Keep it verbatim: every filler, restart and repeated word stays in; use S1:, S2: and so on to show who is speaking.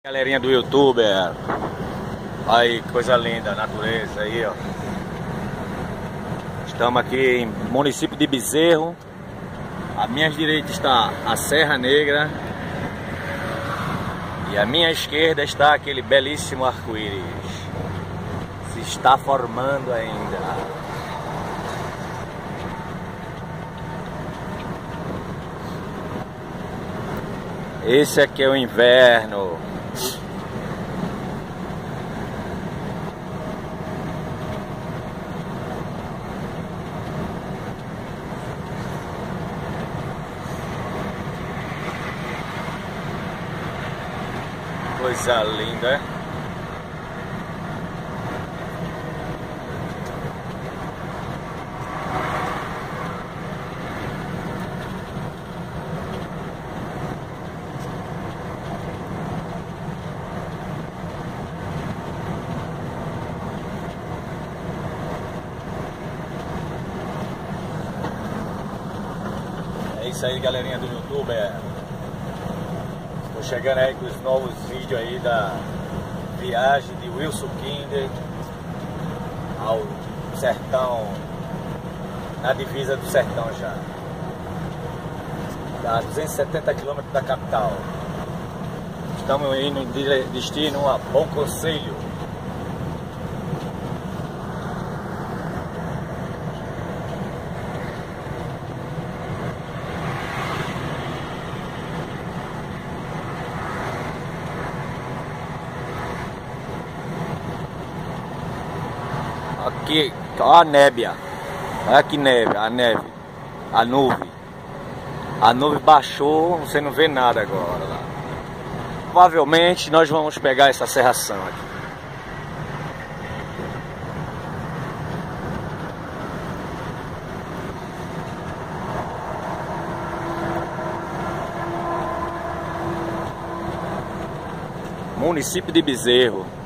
S1: Galerinha do YouTube, aí que coisa linda, a natureza aí, ó. Estamos aqui em município de Bezerro. À minha direita está a Serra Negra e à minha esquerda está aquele belíssimo arco-íris. Se está formando ainda. Esse aqui é o inverno. Coisa linda, é? É isso aí, galerinha do YouTube. Estou chegando aí com os novos vídeos aí da viagem de Wilson Kinder ao sertão, na divisa do sertão já. Dá duzentos e setenta quilômetros da capital. Estamos indo em destino a Bom Conselho. Aqui, ó a nébia, olha que neve, a neve, a nuvem, a nuvem baixou, você não vê nada agora lá. Provavelmente nós vamos pegar essa serração aqui. Município de Bezerro.